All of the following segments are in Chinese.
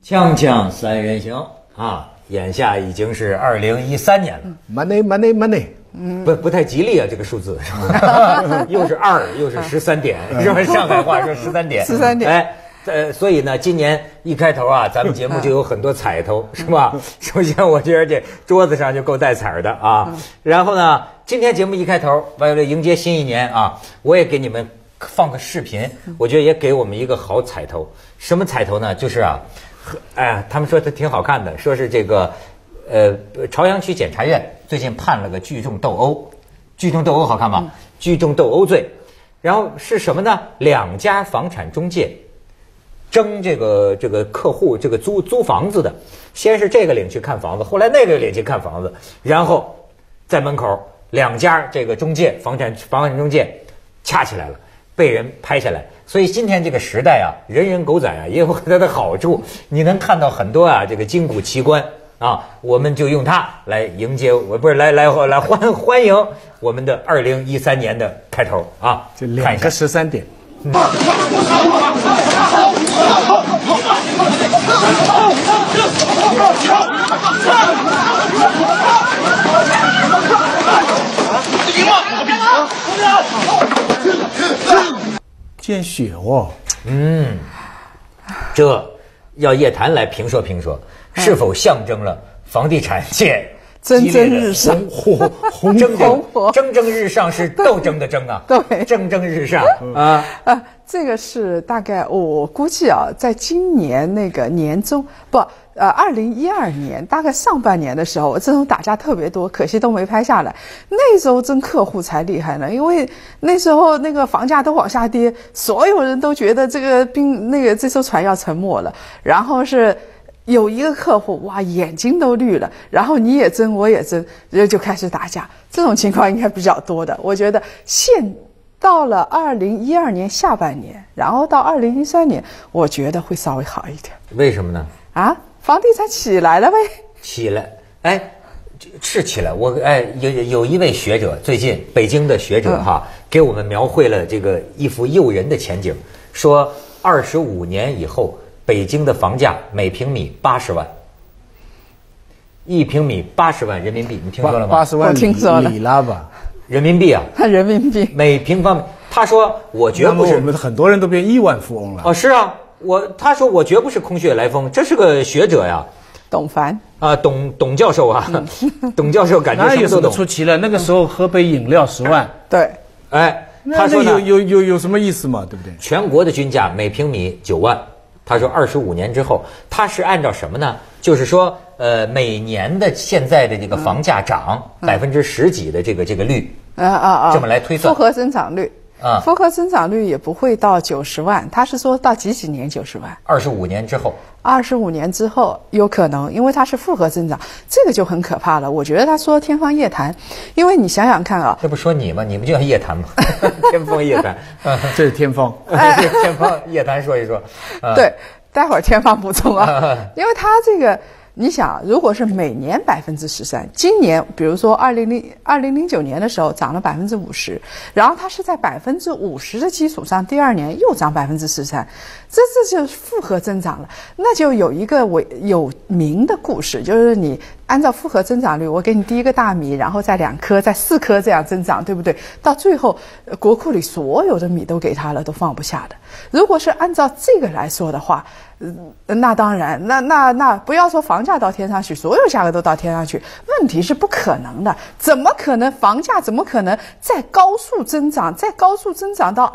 锵锵三人行啊，眼下已经是2013年了。 money， 不太吉利啊，这个数字是吧？又是2，又是13点，是吧？上海话说13点 ，13点。 哎，所以呢，今年一开头啊，咱们节目就有很多彩头，是吧？首先，我觉得这桌子上就够带彩的啊。然后呢，今天节目一开头，为了迎接新一年啊，我也给你们放个视频，我觉得也给我们一个好彩头。什么彩头呢？就是啊。哎，他们说它挺好看的，说是这个，朝阳区检察院最近判了个聚众斗殴，聚众斗殴好看吗？聚众斗殴罪，然后是什么呢？2家房产中介争这个客户这个租房子的，先是这个领去看房子，后来那个领去看房子，然后在门口2家这个中介房产中介掐起来了，被人拍下来。所以今天这个时代啊，人人狗仔啊，也有它的好处。你能看到很多啊，这个筋骨奇观啊，我们就用它来迎接，来欢迎我们的2013年的开头啊。 就2个13点。见血哦， 这要叶檀来评说，是否象征了房地产界蒸日上， 蒸日上是斗争的争啊， 对， 蒸日上啊。 这个是大概我估计啊，在今年那个年中2012年大概上半年的时候，这种打架特别多，可惜都没拍下来。那时候真客户才厉害呢，因为那时候那个房价都往下跌，所有人都觉得这艘船要沉没了。然后是有一个客户哇，眼睛都绿了，然后你也争我也争，就开始打架。这种情况应该比较多的。我觉得到了2012年下半年，然后到2013年，我觉得会稍微好一点。 为什么呢？ 房地产起来了呗？ 起来，是起来。有一位学者，最近北京的学者给我们描绘了这个一幅诱人的前景，说25年以后，北京的房价每平米80万，1平米80万人民币，你听说了吗 ？80万里拉吧。 人民币啊， 人民币每平方米。他说我绝不是， 我们很多人都变亿万富翁了。 是啊，他说我绝不是空穴来风，这是个学者呀， 董凡啊，董教授啊，董教授感觉什么都懂。 出奇了，那个时候喝杯饮料10万， 对， 他说有什么意思嘛，对不对？ 全国的均价每平米9万。他说25年之后，他是按照什么呢？就是说，每年的现在的这个房价涨10%几的这个率，这么来推算， 复合增长率复合增长率也不会到90万，他是说到几年90万 ，25年之后。 25年之后有可能，因为它是复合增长，这个就很可怕了。我觉得他说天方夜谭，因为你想想看啊， 这不说你吗？你不就叫夜谭吗？天方夜谭， 这是天方， 天方夜谭说一说。 对，待会儿天方补充啊，因为他这个。你想，如果是每年13%，今年比如说2009年的时候涨了50%，然后它是在50%的基础上，第2年又涨13%，这就是复合增长了。那就有一个有名的故事，就是你按照复合增长率，我给你第1个大米，然后再2颗，再4颗这样增长，对不对？到最后，国库里所有的米都给他了，都放不下的。如果是按照这个来说的话，那当然，那不要说房价到天上去，所有价格都到天上去，问题是不可能的。怎么可能房价怎么可能再高速增长到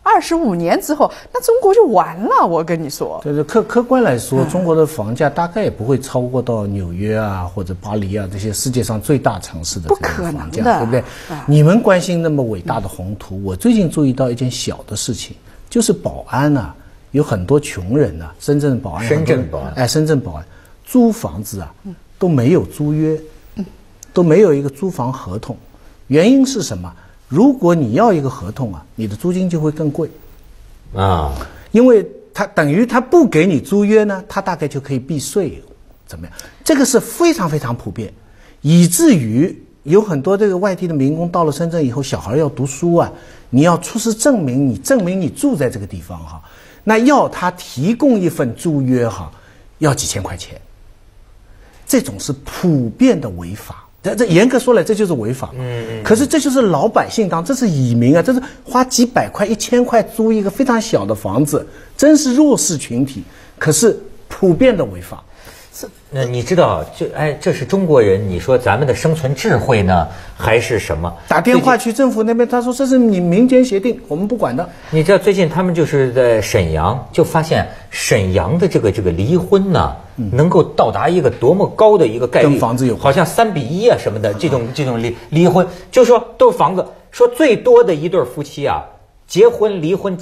25年之后，那中国就完了。我跟你说， 就是客观来说，中国的房价大概也不会超过到纽约啊或者巴黎啊这些世界上最大城市的这个房价，对不对？你们关心那么伟大的宏图，我最近注意到一件小的事情，就是宝安啊。有很多穷人啊，深圳宝安租房子啊都没有租约，都没有一个租房合同。原因是什么？如果你要一个合同啊，你的租金就会更贵啊，因为他等于他不给你租约呢，他大概就可以避税，怎么样？这个是非常非常普遍，以至于有很多这个外地的民工到了深圳以后，小孩要读书啊，你要出示证明你住在这个地方哈。那要他提供一份租约哈， 要几千块钱，这种是普遍的违法。这严格说来，这就是违法。可是这就是老百姓这是蚁民啊，这是花几百块、1000块租一个非常小的房子，真是弱势群体。可是普遍的违法。 那你知道，这是中国人，你说咱们的生存智慧呢，还是什么？ 打电话去政府那边，他说这是你民间协定，我们不管的。 你知道最近他们就是在沈阳，就发现沈阳的这个离婚呢，能够到达一个多么高的一个概率， 跟房子有关， 好像3:1啊什么的，这种离婚，就是说都是房子，说最多的一对夫妻啊，结婚离婚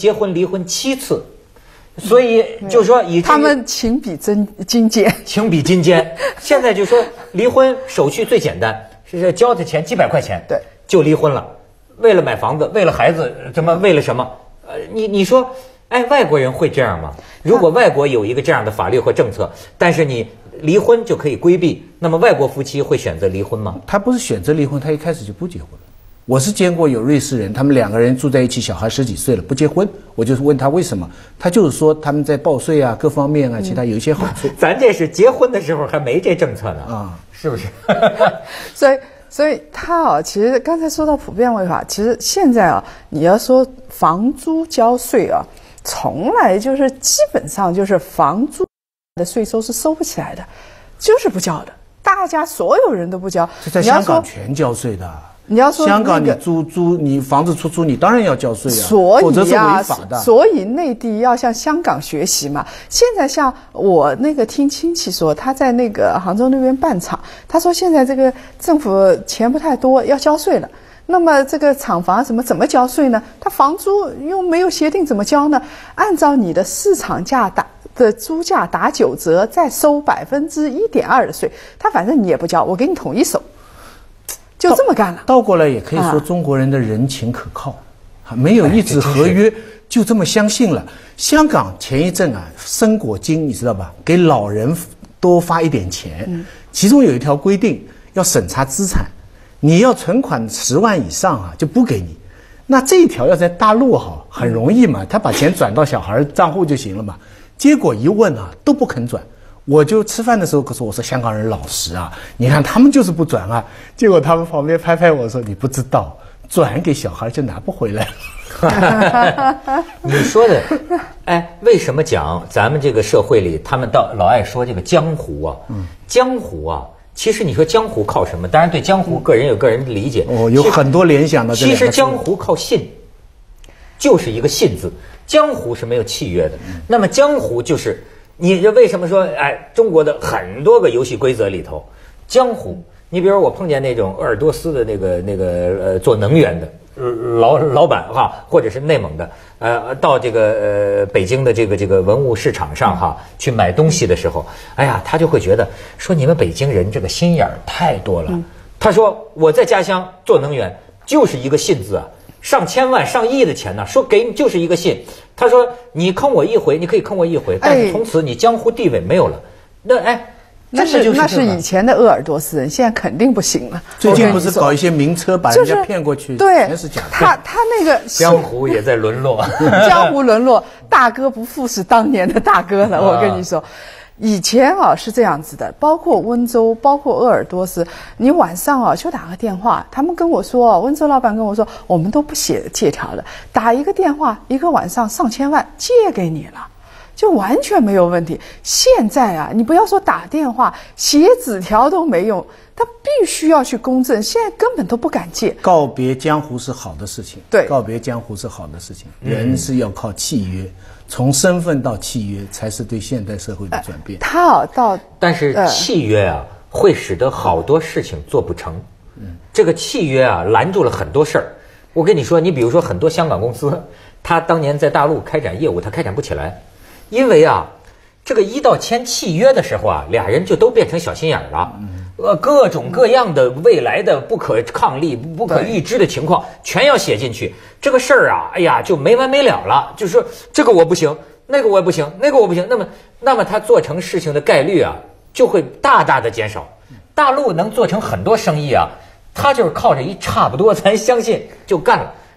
7次。所以就说他们情比金坚， 情比金坚。现在就说离婚手续最简单，是交的钱几百块钱， 对， 就离婚了。为了买房子，为了孩子，为了什么？你说，外国人会这样吗？如果外国有一个这样的法律和政策，但是你离婚就可以规避，那么外国夫妻会选择离婚吗？ 他不是选择离婚，他一开始就不结婚了。我是见过有瑞士人，他们2个人住在一起，小孩10几岁了，不结婚。我就是问他为什么，他就是说他们在报税啊、各方面啊，其他有一些好处。 咱这是结婚的时候还没这政策呢啊，是不是？ 所以他其实刚才说到普遍违法，其实现在你要说房租交税从来就是基本上就是房租的税收是收不起来的，就是不交的，大家所有人都不交。 这在香港全交税的。 你要说香港你租你房子出租，你当然要交税啊， 所以否则是违法的。 所以内地要向香港学习嘛。现在像我听亲戚说，他在那个杭州那边办厂，他说现在这个政府钱不太多，要交税了。那么这个厂房怎么交税呢？他房租又没有协定，怎么交呢？按照你的市场价的租价打9折，再收1.2%的税，他反正你也不交，我给你统一收。就这么干了。 倒过来也可以说中国人的人情可靠，没有一纸合约就这么相信了。香港前一阵生果金你知道吧，给老人多发一点钱，其中有一条规定要审查资产，你要存款10万以上就不给你。那这一条要在大陆很容易嘛，他把钱转到小孩账户就行了嘛。结果一问都不肯转。我就吃饭的时候可说，我说香港人老实你看他们就是不转结果他们旁边拍拍我说，你不知道，转给小孩就拿不回来了。 你说的，为什么讲咱们这个社会里，他们老爱说这个江湖江湖其实你说江湖靠什么？当然对江湖个人有个人的理解， 有很多联想的。 其实江湖靠信，就是一个信字，江湖是没有契约的。那么江湖就是。你为什么说中国的很多个游戏规则里头，江湖，你比如我碰见那种鄂尔多斯的那个做能源的老板或者是内蒙的到这个北京的这个文物市场上去买东西的时候，他就会觉得说你们北京人这个心眼儿太多了。他说我在家乡做能源就是一个信字上千万上亿的钱呢，说给你就是一个信。他说你坑我一回，你可以坑我一回，但是从此你江湖地位没有了。那是以前的鄂尔多斯人，现在肯定不行了。 最近不是搞一些名车把人家骗过去， 对， 全是假的。 他那个江湖也在沦落， 江湖沦落，大哥不复是当年的大哥了。我跟你说。以前是这样子的，包括温州，包括鄂尔多斯，你晚上就打个电话，他们跟我说，温州老板跟我说，我们都不写借条的，打一个电话，一个晚上上千万借给你了，就完全没有问题。现在你不要说打电话，写纸条都没用，他必须要去公证，现在根本都不敢借。 告别江湖是好的事情， 对， 告别江湖是好的事情，人是要靠契约。从身份到契约，才是对现代社会的转变。 但是契约会使得好多事情做不成。这个契约拦住了很多事儿。我跟你说，你比如说很多香港公司，他当年在大陆开展业务，他开展不起来，因为这个一到签契约的时候俩人就都变成小心眼了。各种各样的未来的不可抗力、不可预知的情况全要写进去，这个事儿就没完没了了。就是说这个我不行，那个我不行，那个我不行，那么他做成事情的概率就会大大的减少。大陆能做成很多生意他就是靠着一差不多，咱相信就干了。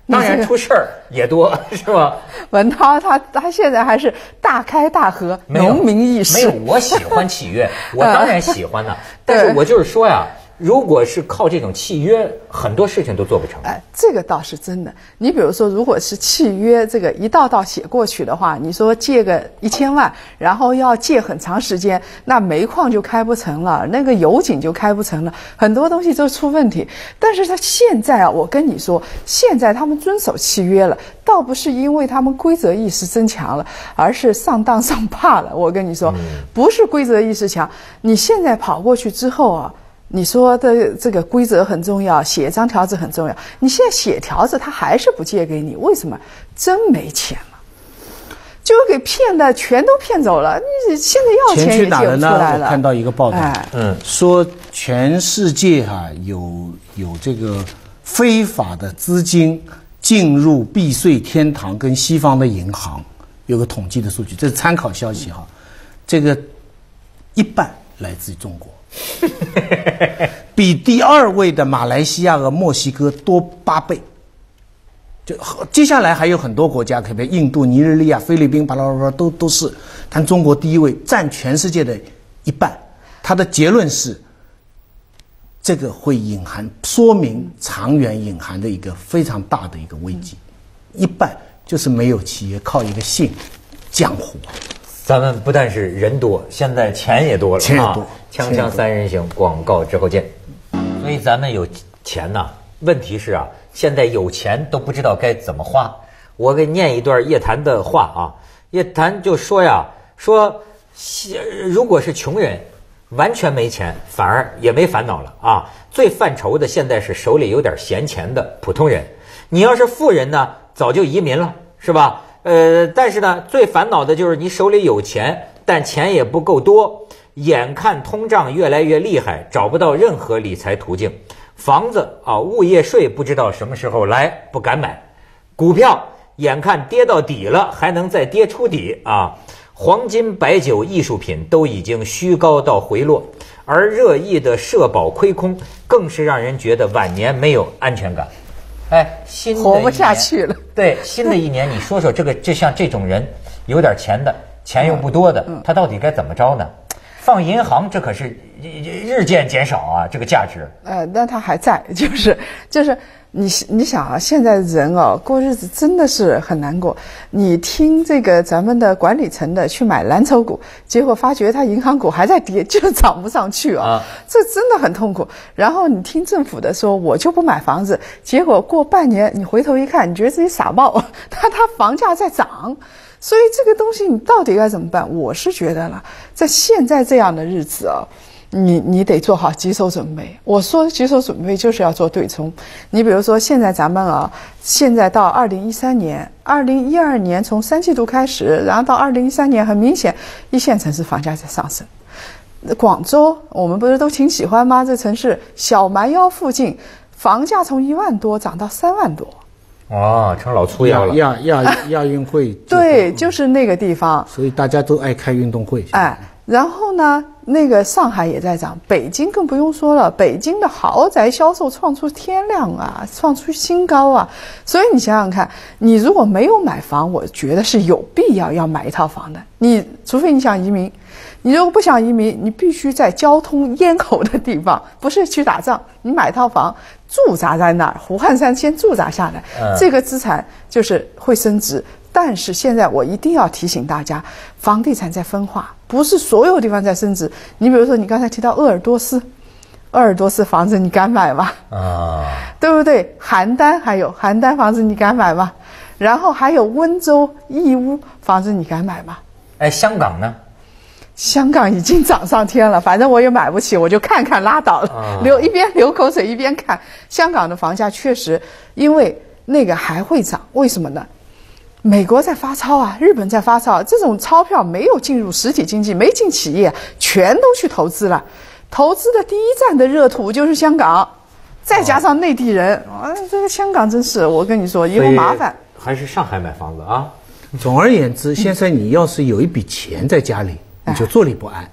当然出事儿也多，是吧？ 文涛他现在还是大开大合，农民意识。 没有，我喜欢契约，我当然喜欢呢。但是我就是说呀，如果是靠这种契约，很多事情都做不成。 这个倒是真的。你比如说，如果是契约这个一道写过去的话，你说借个1000万，然后要借很长时间，那煤矿就开不成了，那个油井就开不成了，很多东西都出问题。但是他现在啊，我跟你说，现在他们遵守契约了，倒不是因为他们规则意识增强了，而是上当上怕了。我跟你说，不是规则意识强，你现在跑过去之后啊。你说的这个规则很重要，写张条子很重要。你现在写条子，他还是不借给你，为什么？真没钱了，就给骗的全都骗走了。你现在要钱也借不出来了。 我看到一个报道，说全世界有这个非法的资金进入避税天堂跟西方的银行，有个统计的数据，这是参考消息哈。这个一半来自于中国。比第2位的马来西亚和墨西哥多8倍，就接下来还有很多国家，比如印度、尼日利亚、菲律宾，巴拉巴拉都是，但中国第1位，占全世界的一半。他的结论是，这个会说明长远隐含的一个非常大的一个危机，一半就是没有企业，靠一个姓，江湖。 咱们不但是人多，现在钱也多了， 钱也多。 锵锵三人行，广告之后见。所以咱们有钱呐，问题是啊，现在有钱都不知道该怎么花。我给念一段叶檀的话啊，叶檀就说呀，说如果是穷人，完全没钱，反而也没烦恼了啊。最犯愁的现在是手里有点闲钱的普通人。你要是富人呢，早就移民了，是吧？但是呢，最烦恼的就是你手里有钱，但钱也不够多。眼看通胀越来越厉害，找不到任何理财途径。房子啊，物业税不知道什么时候来，不敢买。股票眼看跌到底了，还能再跌出底啊。黄金、白酒、艺术品都已经虚高到回落，而热议的社保亏空，更是让人觉得晚年没有安全感。新的活不下去了。 对，新的一年，你说说这像这种人，有点钱的，钱又不多的，他到底该怎么着呢？放银行，这可是日渐减少啊，这个价值。 但它还在，就是你想啊，现在人啊过日子真的是很难过。你听这个咱们的管理层的去买蓝筹股，结果发觉他银行股还在跌，就是涨不上去啊，这真的很痛苦。然后你听政府的说，我就不买房子，结果过半年你回头一看，你觉得自己傻帽，它房价在涨。所以这个东西你到底该怎么办？我是觉得了，在现在这样的日子啊，你得做好棘手准备。我说的棘手准备就是要做对冲。你比如说现在咱们啊，现在到2013年、2012年从3季度开始，然后到2013年，很明显一线城市房价在上升。广州我们不是都挺喜欢吗？这城市小蛮腰附近，房价从1万多涨到3万多。 成老粗腰了。 亚运会对，就是那个地方， 所以大家都爱开运动会。 然后呢，那个上海也在涨，北京更不用说了，北京的豪宅销售创出天量啊，创出新高啊。所以你想想看，你如果没有买房，我觉得是有必要买一套房的。你除非你想移民，你如果不想移民，你必须在交通咽喉的地方，不是去打仗，你买套房驻扎在那儿，胡汉三先驻扎下来，这个资产就是会升值。但是现在我一定要提醒大家，房地产在分化，不是所有地方在升值。你比如说你刚才提到鄂尔多斯房子你敢买吗？对不对？邯郸房子你敢买吗？然后还有温州、义乌房子你敢买吗？ 香港呢？ 香港已经涨上天了，反正我也买不起，我就看看拉倒了，一边流口水一边看。香港的房价确实，因为那个还会涨，为什么呢？美国在发钞啊，日本在发钞，这种钞票没有进入实体经济，没进企业，全都去投资了。投资的第一站的热土就是香港，再加上内地人，这个香港真是，我跟你说，以后麻烦。 还是上海买房子啊。 总而言之，现在你要是有一笔钱在家里，你就坐立不安。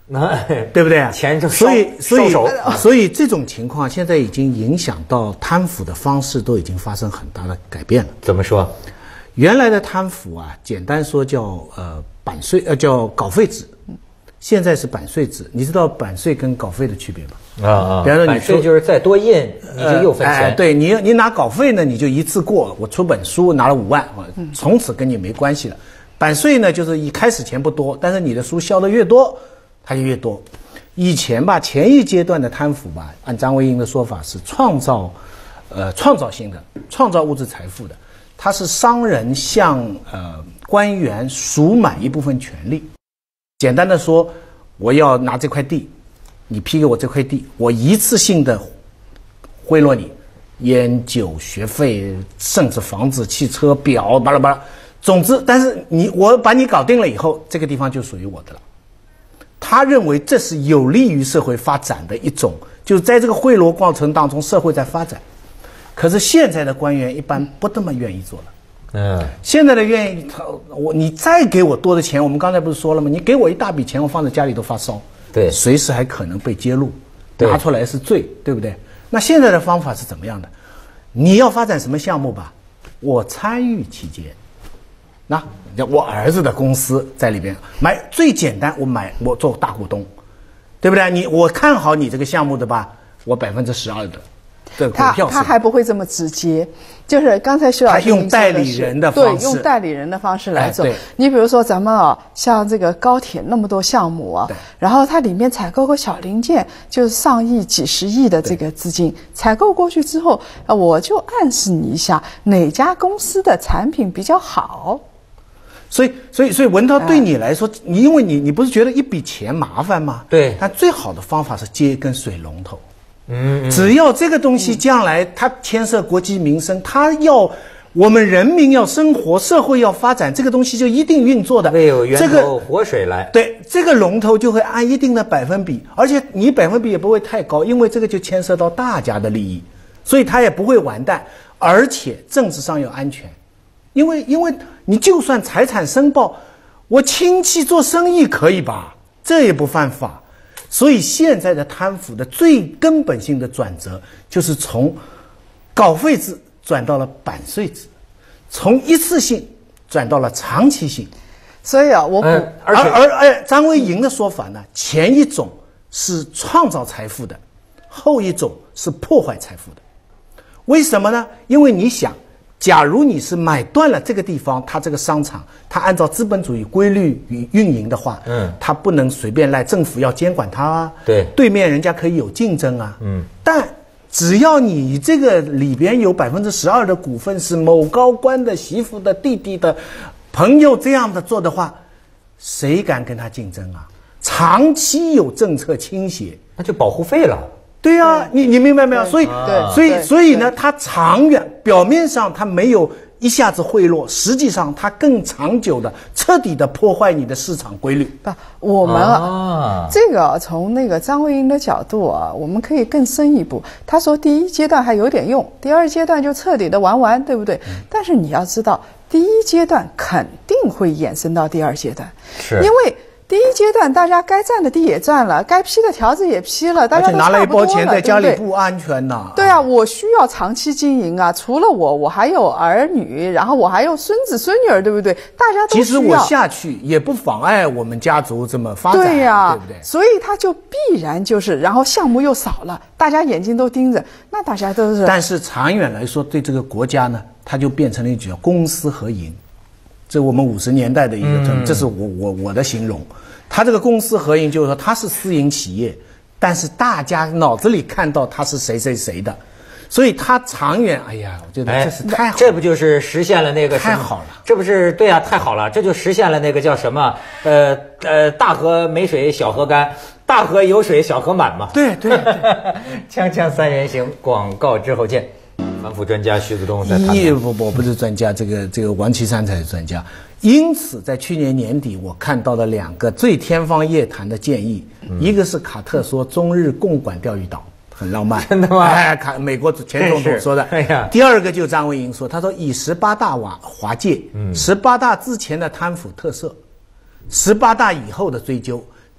对不对？ 钱就所以这种情况现在已经影响到贪腐的方式都已经发生很大的改变了。 怎么说？ 原来的贪腐啊，简单说叫版税，叫稿费制，现在是版税制。你知道版税跟稿费的区别吗？比方说版税就是再多印你就又分钱。 对，你拿稿费呢，你就一次过，我出本书拿了5万，从此跟你没关系了。版税呢，就是一开始钱不多，但是你的书销的越多，它就越多。以前吧，前一阶段的贪腐吧，按张维迎的说法是创造性的，创造物质财富的。它是商人向官员赎买一部分权利。简单的说，我要拿这块地，你批给我这块地，我一次性的贿赂你，烟酒学费，甚至房子、汽车、表，巴拉巴拉。总之，但是我把你搞定了以后，这个地方就属于我的了。他认为这是有利于社会发展的一种，就是在这个贿赂过程当中，社会在发展。可是现在的官员一般不这么愿意做了。现在的愿意，你再给我多的钱，我们刚才不是说了吗？你给我一大笔钱，我放在家里都发烧， 对， 随时还可能被揭露，拿出来是罪，对不对？那现在的方法是怎么样的？你要发展什么项目吧，我参与其间。那我儿子的公司在里边买，最简单，我做大股东，对不对？我看好你这个项目的吧，我12%的。 他还不会这么直接，就是刚才徐老师用代理人的方式， 对，用代理人的方式来做。你比如说咱们像这个高铁那么多项目啊，然后它里面采购个小零件，就是上亿、几十亿的这个资金，采购过去之后，我就暗示你一下哪家公司的产品比较好。 所以文涛对你来说，因为你不是觉得一笔钱麻烦吗？ 对。 但最好的方法是接一根水龙头。只要这个东西将来它牵涉国计民生，它要我们人民要生活，社会要发展，这个东西就一定运作的。 没有源头活水来。 对，这个龙头就会按一定的百分比，而且你百分比也不会太高，因为这个就牵涉到大家的利益，所以它也不会完蛋，而且政治上要安全。因为你就算财产申报，我亲戚做生意可以吧？这也不犯法。所以现在的贪腐的最根本性的转折，就是从稿费制转到了版税制，从一次性转到了长期性。 所以而张维迎的说法呢，前一种是创造财富的，后一种是破坏财富的。为什么呢？因为你想，假如你是买断了这个地方，它这个商场，它按照资本主义规律与运营的话，它不能随便来，政府要监管它啊。对面人家可以有竞争啊。但只要你这个里边有12%的股份是某高官的媳妇的弟弟的朋友这样的做的话，谁敢跟他竞争啊？长期有政策倾斜， 那就保护费了。 对啊，你明白没有？所以呢，它长远表面上它没有一下子贿赂，实际上它更长久的、彻底的破坏你的市场规律。 我们这个从那个张维迎的角度啊，我们可以更深一步。他说第一阶段还有点用，第二阶段就彻底的玩完，对不对？但是你要知道，第一阶段肯定会衍生到第二阶段，因为第一阶段大家该占的地也占了，该批的条子也批了，大家都差不多了， 拿了一包钱在家里不安全呐。 对啊，我需要长期经营啊，除了我还有儿女，然后我还有孙子孙女儿，对不对？大家都需要。其实我下去也不妨碍我们家族这么发展， 对呀， 对不对？ 所以它就必然就是，然后项目又少了，大家眼睛都盯着，那大家都是。 但是长远来说，对这个国家呢，它就变成了一句公私合营。这我们50年代的一个这是我的形容。它这个公私合营就是说它是私营企业，但是大家脑子里看到它是谁的，所以它长远，哎呀，我觉得这是太好了， 这不就是实现了那个太好了，这不是对啊，太好了，这就实现了那个叫什么大河没水小河干，大河有水小河满嘛。 对， 锵锵三人行，广告之后见。反腐专家徐子东在谈。 我不是专家，这个王岐山才是专家。因此，在去年年底，我看到了2个最天方夜谭的建议，一个是卡特说中日共管钓鱼岛，很浪漫， 真的吗？ 美国前总统说的。第二个就张维迎说，他说以18大划界，18大之前的贪腐特赦，18大以后的追究，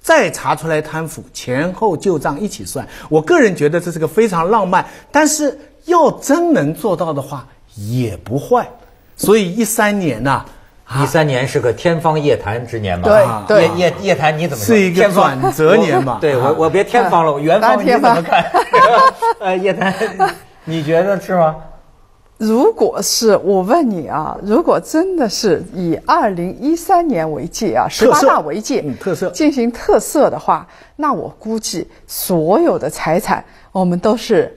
再查出来贪腐，前后旧账一起算。我个人觉得这是个非常浪漫，但是要真能做到的话也不坏。所以13年呐 ，13年是个天方夜谭之年嘛？ 对， 夜谭你怎么说？ 是一个转折年嘛？ 对我别天方了，元方你怎么看？夜谭，你觉得是吗？ 如果是我问你啊，如果真的是以2013年为界啊，18大为界， 特色进行特色的话，那我估计所有的财产我们都是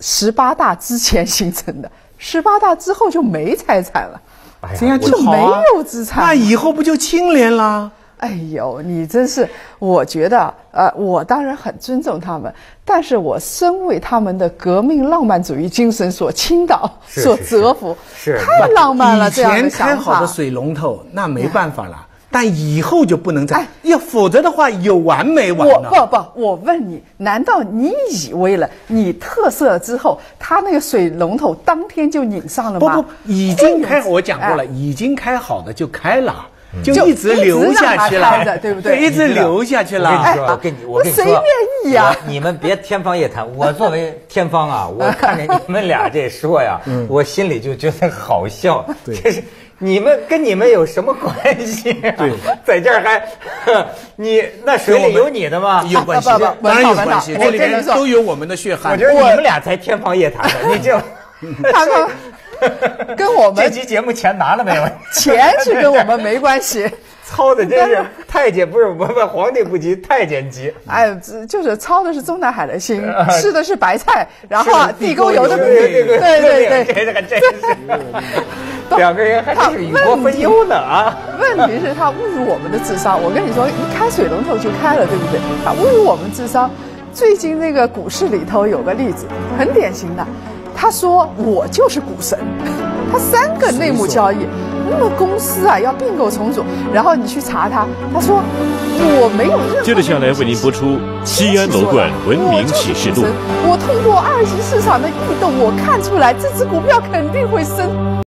18大之前形成的，18大之后就没财产了， 这样就没有资产， 那以后不就清廉了？ 哎呦，你真是，我觉得，我当然很尊重他们，但是我深为他们的革命浪漫主义精神所倾倒，所折服，太浪漫了。这样的想法。 以前开好的水龙头，那没办法了。但以后就不能再，否则的话有完没完呢？ 我问你，难道你以为了你特色了之后，他那个水龙头当天就拧上了吗？ 不，已经开，我讲过了，已经开好的就开了。就一直流下去了， 对不对？ 一直流下去了。 我跟你说， 谁愿意呀？ 你们别天方夜谭。我作为天方啊，我看着你们俩这说呀，我心里就觉得好笑。这是你们跟你们有什么关系？对，在这儿还你那水里有你的吗？ 有关系，当然有关系。这里面都有我们的血汗。 我觉得你们俩才天方夜谭的。你这他们。跟我们这期节目钱拿了没有？ 钱是跟我们没关系， 操的真是太监，不是我们皇帝不急太监急。 哎，就是操的是中南海的心，吃的是白菜，然后地沟油的米。对， 这个真是两个人还是与国分忧呢啊！ 问题是他侮辱我们的智商。我跟你说，一开水龙头就开了，对不对？他侮辱我们智商。最近那个股市里头有个例子，很典型的。他说我就是股神，他3个内幕交易，那么公司啊要并购重组，然后你去查他，他说我没有任何。 接着下来为您播出西安楼冠文明启示录。 我通过2级市场的异动，我看出来这只股票肯定会升。